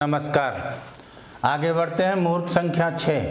नमस्कार। आगे बढ़ते हैं। मुहूर्त संख्या 6।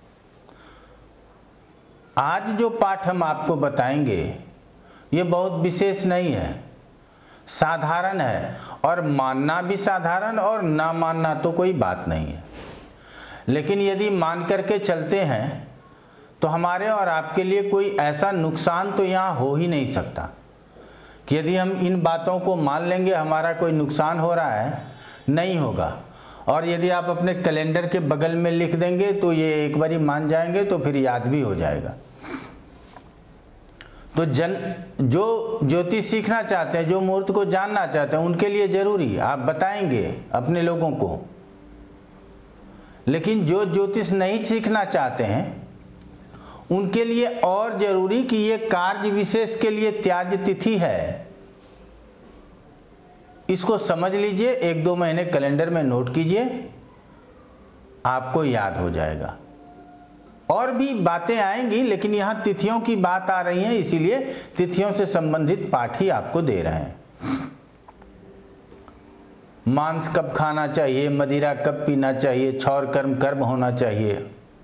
आज जो पाठ हम आपको बताएंगे ये बहुत विशेष नहीं है, साधारण है, और मानना भी साधारण और ना मानना तो कोई बात नहीं है। लेकिन यदि मान करके चलते हैं तो हमारे और आपके लिए कोई ऐसा नुकसान तो यहाँ हो ही नहीं सकता कि यदि हम इन बातों को मान लेंगे हमारा कोई नुकसान हो रहा है, नहीं होगा। और यदि आप अपने कैलेंडर के बगल में लिख देंगे तो ये एक बारी मान जाएंगे तो फिर याद भी हो जाएगा। तो जो ज्योतिष सीखना चाहते हैं, जो मुहूर्त को जानना चाहते हैं, उनके लिए जरूरी आप बताएंगे अपने लोगों को। लेकिन जो ज्योतिष नहीं सीखना चाहते हैं उनके लिए और जरूरी कि ये कार्य विशेष के लिए त्याज्य तिथि है, इसको समझ लीजिए। 1-2 महीने कैलेंडर में नोट कीजिए, आपको याद हो जाएगा। और भी बातें आएंगी, लेकिन यहां तिथियों की बात आ रही है, इसीलिए तिथियों से संबंधित पाठ ही आपको दे रहे हैं। मांस कब खाना चाहिए, मदिरा कब पीना चाहिए, क्षौर कर्म कब होना चाहिए।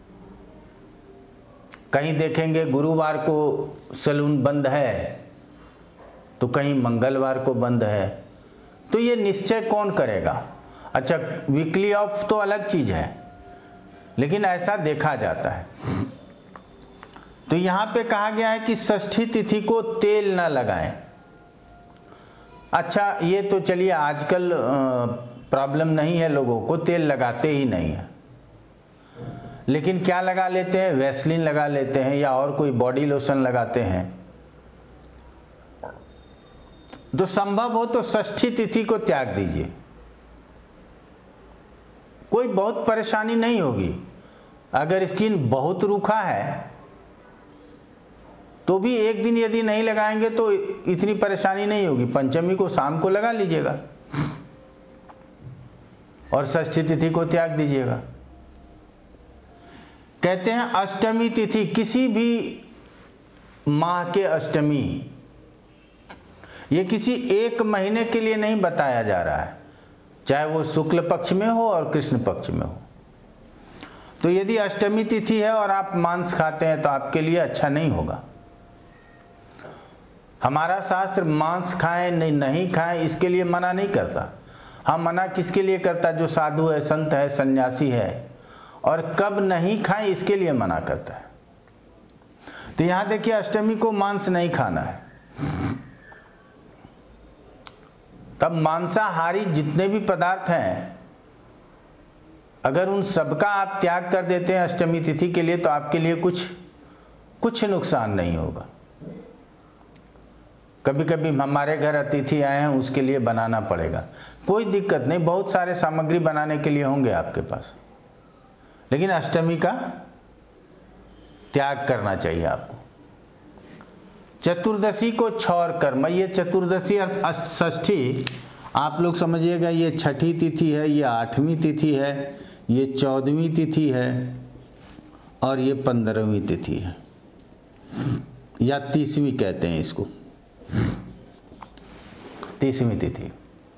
कहीं देखेंगे गुरुवार को सैलून बंद है तो कहीं मंगलवार को बंद है, तो ये निश्चय कौन करेगा। अच्छा, वीकली ऑफ तो अलग चीज है, लेकिन ऐसा देखा जाता है। तो यहां पे कहा गया है कि षष्ठी तिथि को तेल ना लगाएं। अच्छा, ये तो चलिए आजकल प्रॉब्लम नहीं है, लोगों को तेल लगाते ही नहीं है। लेकिन क्या लगा लेते हैं, वैसलीन लगा लेते हैं या और कोई बॉडी लोशन लगाते हैं। तो संभव हो तो षष्ठी तिथि को त्याग दीजिए, कोई बहुत परेशानी नहीं होगी। अगर स्किन बहुत रूखा है तो भी एक दिन यदि नहीं लगाएंगे तो इतनी परेशानी नहीं होगी। पंचमी को शाम को लगा लीजिएगा और षष्ठी तिथि को त्याग दीजिएगा। कहते हैं अष्टमी तिथि, किसी भी माह के अष्टमी, ये किसी एक महीने के लिए नहीं बताया जा रहा है, चाहे वो शुक्ल पक्ष में हो और कृष्ण पक्ष में हो। तो यदि अष्टमी तिथि है और आप मांस खाते हैं तो आपके लिए अच्छा नहीं होगा। हमारा शास्त्र मांस खाएं नहीं खाएं इसके लिए मना नहीं करता। हाँ, मना किसके लिए करता, जो साधु है, संत है, सन्यासी है। और कब नहीं खाएं इसके लिए मना करता है। तो यहां देखिए, अष्टमी को मांस नहीं खाना है। तब मांसाहारी जितने भी पदार्थ हैं, अगर उन सबका आप त्याग कर देते हैं अष्टमी तिथि के लिए, तो आपके लिए कुछ नुकसान नहीं होगा। कभी कभी हमारे घर अतिथि आए हैं, उसके लिए बनाना पड़ेगा, कोई दिक्कत नहीं, बहुत सारे सामग्री बनाने के लिए होंगे आपके पास। लेकिन अष्टमी का त्याग करना चाहिए आपको। चतुर्दशी को क्षौर कर्म, ये चतुर्दशी अर्थ षष्ठी आप लोग समझिएगा, ये छठी तिथि है, ये 8वीं तिथि है, ये 14वीं तिथि है और ये 15वीं तिथि है, या 30वीं कहते हैं इसको, 30वीं तिथि।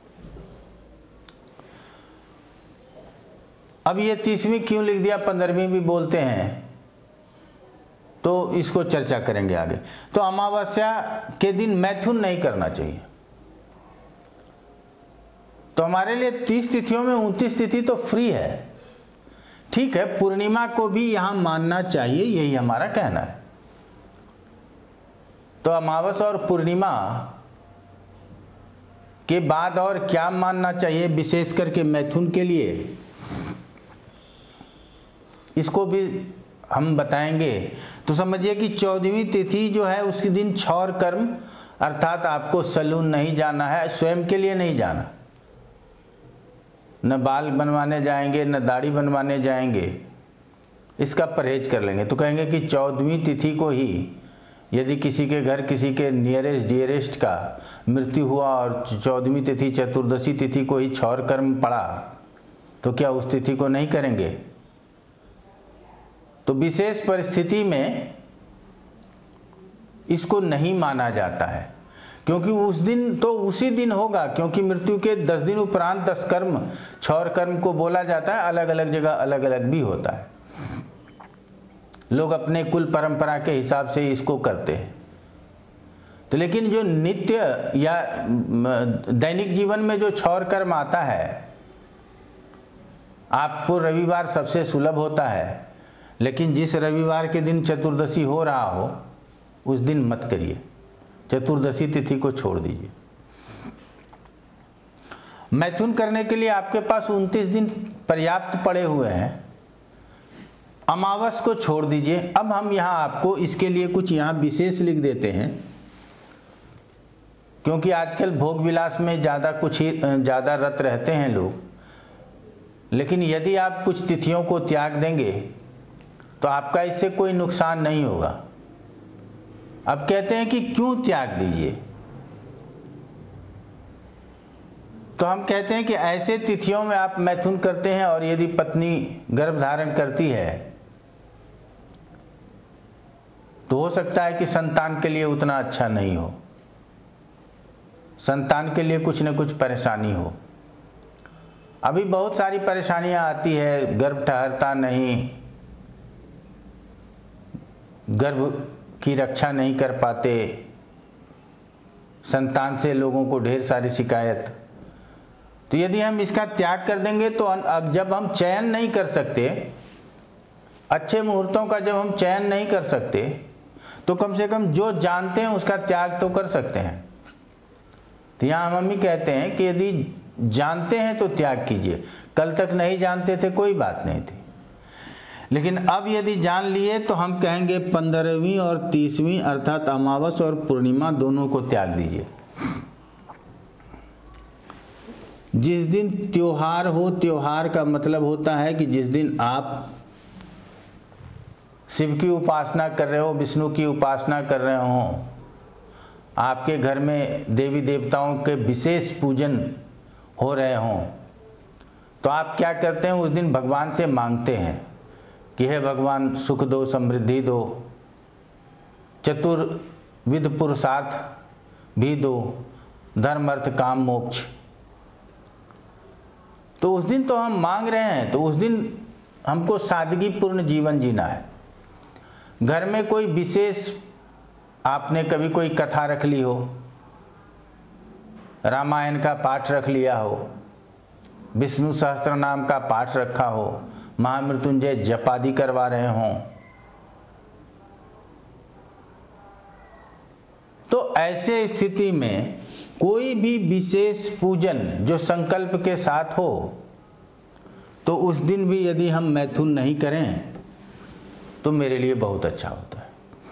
अब ये 30वीं क्यों लिख दिया, 15वीं भी बोलते हैं, तो इसको चर्चा करेंगे आगे। तो अमावस्या के दिन मैथुन नहीं करना चाहिए। तो हमारे लिए 30 तिथियों में 29 तिथि तो फ्री है, ठीक है। पूर्णिमा को भी यहां मानना चाहिए, यही हमारा कहना है। तो अमावस्या और पूर्णिमा के बाद और क्या मानना चाहिए, विशेष करके मैथुन के लिए, इसको भी हम बताएंगे। तो समझिए कि 14वीं तिथि जो है उसके दिन क्षौर कर्म, अर्थात आपको सैलून नहीं जाना है, स्वयं के लिए नहीं जाना, न बाल बनवाने जाएंगे न दाढ़ी बनवाने जाएंगे, इसका परहेज कर लेंगे। तो कहेंगे कि 14वीं तिथि को ही यदि किसी के घर किसी के नियरेस्ट डियरेस्ट का मृत्यु हुआ और 14वीं तिथि चतुर्दशी तिथि को ही क्षौर कर्म पड़ा, तो क्या उस तिथि को नहीं करेंगे। तो विशेष परिस्थिति में इसको नहीं माना जाता है, क्योंकि उस दिन तो उसी दिन होगा, क्योंकि मृत्यु के 10 दिन उपरांत 10 कर्म, क्षौर कर्म को बोला जाता है। अलग अलग जगह अलग अलग भी होता है, लोग अपने कुल परंपरा के हिसाब से इसको करते हैं। तो लेकिन जो नित्य या दैनिक जीवन में जो क्षौर कर्म आता है, आपको रविवार सबसे सुलभ होता है, लेकिन जिस रविवार के दिन चतुर्दशी हो रहा हो उस दिन मत करिए, चतुर्दशी तिथि को छोड़ दीजिए। मैथुन करने के लिए आपके पास 29 दिन पर्याप्त पड़े हुए हैं, अमावस को छोड़ दीजिए। अब हम यहाँ आपको इसके लिए कुछ यहाँ विशेष लिख देते हैं, क्योंकि आजकल भोग विलास में ज़्यादा रत रहते हैं लोग। लेकिन यदि आप कुछ तिथियों को त्याग देंगे तो आपका इससे कोई नुकसान नहीं होगा। अब कहते हैं कि क्यों त्याग दीजिए, तो हम कहते हैं कि ऐसे तिथियों में आप मैथुन करते हैं और यदि पत्नी गर्भ धारण करती है तो हो सकता है कि संतान के लिए उतना अच्छा नहीं हो, संतान के लिए कुछ न कुछ परेशानी हो। अभी बहुत सारी परेशानियां आती है, गर्भ ठहरता नहीं, गर्भ की रक्षा नहीं कर पाते, संतान से लोगों को ढेर सारी शिकायत। तो यदि हम इसका त्याग कर देंगे तो जब हम चयन नहीं कर सकते, अच्छे मुहूर्तों का जब हम चयन नहीं कर सकते, तो कम से कम जो जानते हैं उसका त्याग तो कर सकते हैं। तो यहाँ हम ही कहते हैं कि यदि जानते हैं तो त्याग कीजिए। कल तक नहीं जानते थे कोई बात नहीं थी, लेकिन अब यदि जान लिए तो हम कहेंगे 15वीं और 30वीं अर्थात अमावस और पूर्णिमा दोनों को त्याग दीजिए। जिस दिन त्योहार हो, त्योहार का मतलब होता है कि जिस दिन आप शिव की उपासना कर रहे हो, विष्णु की उपासना कर रहे हो, आपके घर में देवी देवताओं के विशेष पूजन हो रहे हों, तो आप क्या करते हैं, उस दिन भगवान से मांगते हैं कि हे भगवान सुख दो, समृद्धि दो, चतुर्विध पुरुषार्थ भी दो, धर्म अर्थ काम मोक्ष। तो उस दिन तो हम मांग रहे हैं, तो उस दिन हमको सादगीपूर्ण जीवन जीना है। घर में कोई विशेष, आपने कभी कोई कथा रख ली हो, रामायण का पाठ रख लिया हो, विष्णु सहस्त्र नाम का पाठ रखा हो, महामृत्युंजय जप आदि करवा रहे हों, तो ऐसे स्थिति में कोई भी विशेष पूजन जो संकल्प के साथ हो, तो उस दिन भी यदि हम मैथुन नहीं करें तो मेरे लिए बहुत अच्छा होता है।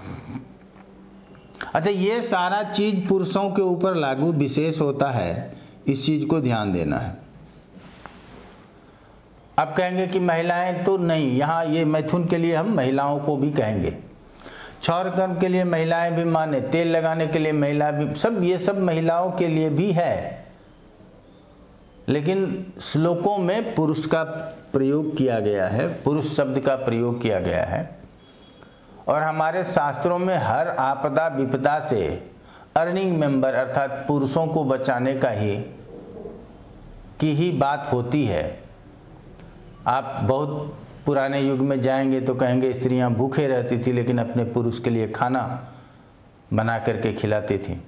अच्छा, ये सारा चीज पुरुषों के ऊपर लागू विशेष होता है, इस चीज को ध्यान देना है। अब कहेंगे कि महिलाएं तो नहीं, यहाँ ये मैथुन के लिए हम महिलाओं को भी कहेंगे, क्षौर कर्म के लिए महिलाएं भी माने, तेल लगाने के लिए महिला भी, सब ये सब महिलाओं के लिए भी है। लेकिन श्लोकों में पुरुष का प्रयोग किया गया है, पुरुष शब्द का प्रयोग किया गया है। और हमारे शास्त्रों में हर आपदा विपदा से अर्निंग मेंबर अर्थात पुरुषों को बचाने की ही बात होती है। आप बहुत पुराने युग में जाएंगे तो कहेंगे स्त्रियां भूखे रहती थी लेकिन अपने पुरुष के लिए खाना बना करके खिलाती थी,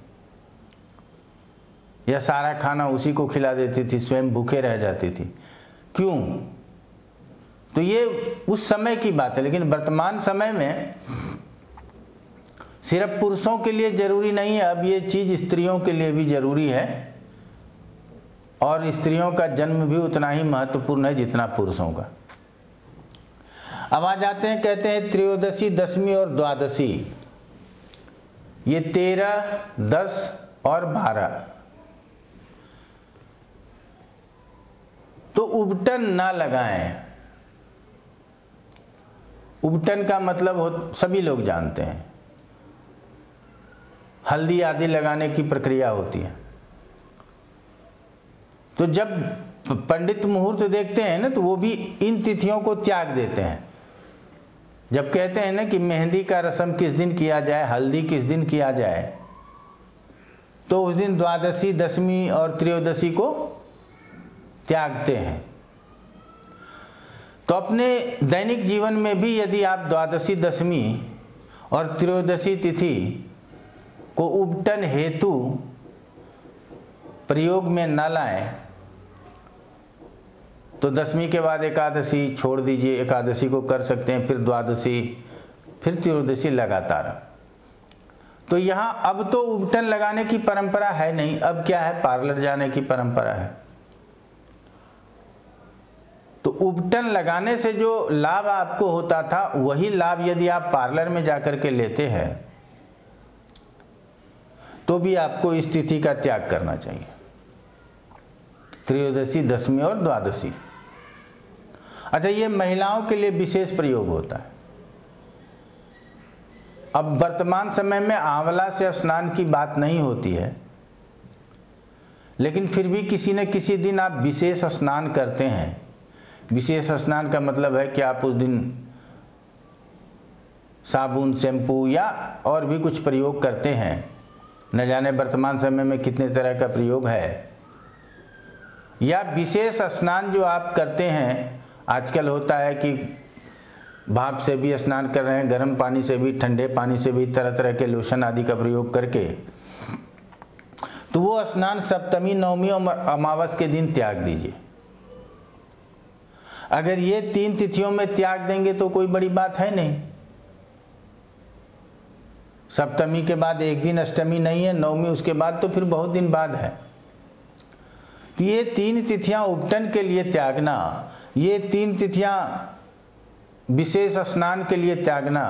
या सारा खाना उसी को खिला देती थी, स्वयं भूखे रह जाती थी। क्यों? तो ये उस समय की बात है, लेकिन वर्तमान समय में सिर्फ पुरुषों के लिए जरूरी नहीं है, अब ये चीज स्त्रियों के लिए भी जरूरी है, और स्त्रियों का जन्म भी उतना ही महत्वपूर्ण है जितना पुरुषों का। अब आ जाते हैं, कहते हैं त्रयोदशी, दशमी और द्वादशी, ये 13, 10 और 12। तो उबटन ना लगाएं। उबटन का मतलब सभी लोग जानते हैं, हल्दी आदि लगाने की प्रक्रिया होती है। तो जब पंडित मुहूर्त देखते हैं ना, तो वो भी इन तिथियों को त्याग देते हैं। जब कहते हैं ना कि मेहंदी का रस्म किस दिन किया जाए, हल्दी किस दिन किया जाए, तो उस दिन द्वादशी, दशमी और त्रयोदशी को त्यागते हैं। तो अपने दैनिक जीवन में भी यदि आप द्वादशी, दशमी और त्रयोदशी तिथि को उपटन हेतु प्रयोग में न लाएं, तो दशमी के बाद एकादशी छोड़ दीजिए, एकादशी को कर सकते हैं, फिर द्वादशी, फिर त्रयोदशी लगातार। तो यहाँ अब तो उपटन लगाने की परंपरा है नहीं, अब क्या है, पार्लर जाने की परंपरा है। तो उपटन लगाने से जो लाभ आपको होता था, वही लाभ यदि आप पार्लर में जाकर के लेते हैं तो भी आपको इस तिथि का त्याग करना चाहिए, त्रयोदशी, दशमी और द्वादशी। अच्छा, ये महिलाओं के लिए विशेष प्रयोग होता है। अब वर्तमान समय में आंवला से स्नान की बात नहीं होती है, लेकिन फिर भी किसी न किसी दिन आप विशेष स्नान करते हैं। विशेष स्नान का मतलब है कि आप उस दिन साबुन, शैम्पू या और भी कुछ प्रयोग करते हैं। न जाने वर्तमान समय में कितने तरह का प्रयोग है। या विशेष स्नान जो आप करते हैं, आजकल होता है कि भाप से भी स्नान कर रहे हैं, गर्म पानी से भी, ठंडे पानी से भी, तरह तरह के लोशन आदि का प्रयोग करके, तो वो स्नान सप्तमी, नवमी और अमावस के दिन त्याग दीजिए। अगर ये 3 तिथियों में त्याग देंगे तो कोई बड़ी बात है नहीं। सप्तमी के बाद एक दिन अष्टमी नहीं है, नवमी उसके बाद तो फिर बहुत दिन बाद है। तो ये 3 तिथियां उपटन के लिए त्यागना, ये 3 तिथियां विशेष स्नान के लिए त्यागना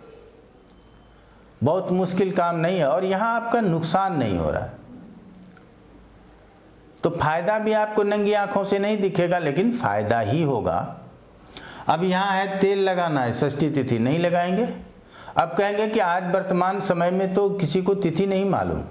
बहुत मुश्किल काम नहीं है, और यहाँ आपका नुकसान नहीं हो रहा है। तो फायदा भी आपको नंगी आंखों से नहीं दिखेगा, लेकिन फायदा ही होगा। अब यहाँ है तेल लगाना है, षष्ठी तिथि नहीं लगाएंगे। अब कहेंगे कि आज वर्तमान समय में तो किसी को तिथि नहीं मालूम,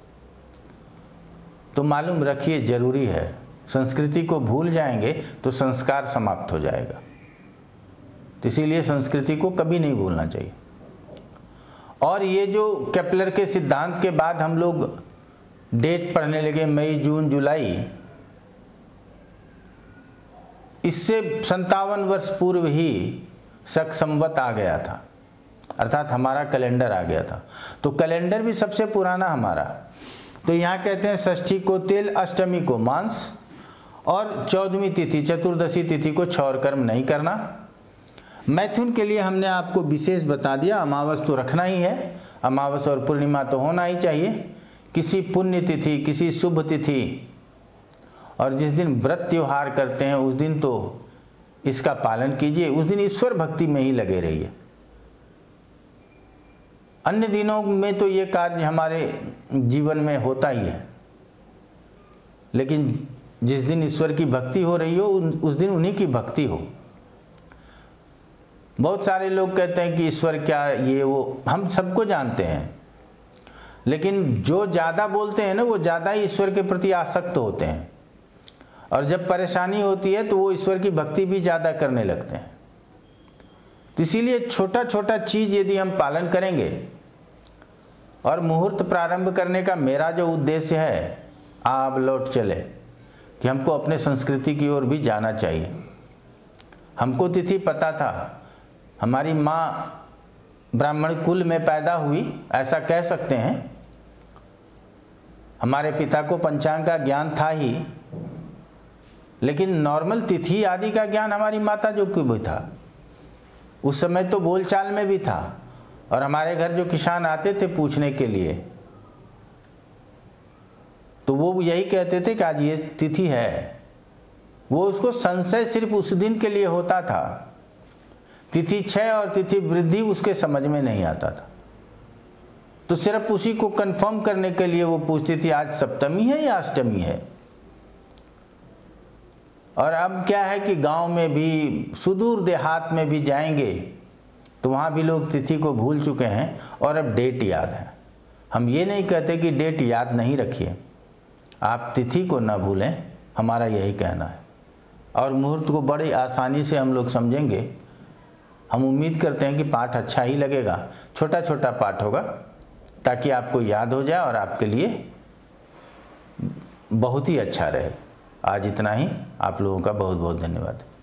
तो मालूम रखिए, जरूरी है। संस्कृति को भूल जाएंगे तो संस्कार समाप्त हो जाएगा। तो इसीलिए संस्कृति को कभी नहीं भूलना चाहिए। और ये जो केपलर के सिद्धांत के बाद हम लोग डेट पढ़ने लगे, मई, जून, जुलाई, इससे 57 वर्ष पूर्व ही शक संवत आ गया था, अर्थात हमारा कैलेंडर आ गया था। तो कैलेंडर भी सबसे पुराना हमारा। तो यहाँ कहते हैं षष्ठी को तेल, अष्टमी को मांस और 14वीं तिथि, चतुर्दशी तिथि को क्षौर कर्म नहीं करना। मैथुन के लिए हमने आपको विशेष बता दिया, अमावस तो रखना ही है, अमावस और पूर्णिमा तो होना ही चाहिए। किसी पुण्य तिथि, किसी शुभ तिथि और जिस दिन व्रत त्योहार करते हैं उस दिन तो इसका पालन कीजिए, उस दिन ईश्वर भक्ति में ही लगे रहिए। अन्य दिनों में तो ये कार्य हमारे जीवन में होता ही है, लेकिन जिस दिन ईश्वर की भक्ति हो रही हो उस दिन उन्हीं की भक्ति हो। बहुत सारे लोग कहते हैं कि ईश्वर क्या, ये वो, हम सबको जानते हैं, लेकिन जो ज़्यादा बोलते हैं ना, वो ज़्यादा ही ईश्वर के प्रति आसक्त होते हैं, और जब परेशानी होती है तो वो ईश्वर की भक्ति भी ज़्यादा करने लगते हैं। तो इसीलिए छोटा छोटा चीज़ यदि हम पालन करेंगे, और मुहूर्त प्रारंभ करने का मेरा जो उद्देश्य है, आप लौट चले कि हमको अपने संस्कृति की ओर भी जाना चाहिए। हमको तिथि पता था, हमारी माँ ब्राह्मण कुल में पैदा हुई, ऐसा कह सकते हैं। हमारे पिता को पंचांग का ज्ञान था ही, लेकिन नॉर्मल तिथि आदि का ज्ञान हमारी माता जो को भी था। उस समय तो बोलचाल में भी था, और हमारे घर जो किसान आते थे पूछने के लिए, तो वो यही कहते थे कि आज ये तिथि है। वो उसको संशय सिर्फ उस दिन के लिए होता था। तिथि क्षय और तिथि वृद्धि उसके समझ में नहीं आता था, तो सिर्फ उसी को कंफर्म करने के लिए वो पूछती थी आज सप्तमी है या अष्टमी है। और अब क्या है कि गांव में भी, सुदूर देहात में भी जाएंगे तो वहाँ भी लोग तिथि को भूल चुके हैं, और अब डेट याद है। हम ये नहीं कहते कि डेट याद नहीं रखिए, आप तिथि को ना भूलें, हमारा यही कहना है। और मुहूर्त को बड़ी आसानी से हम लोग समझेंगे। हम उम्मीद करते हैं कि पाठ अच्छा ही लगेगा, छोटा छोटा पाठ होगा, ताकि आपको याद हो जाए और आपके लिए बहुत ही अच्छा रहे। आज इतना ही। आप लोगों का बहुत बहुत धन्यवाद।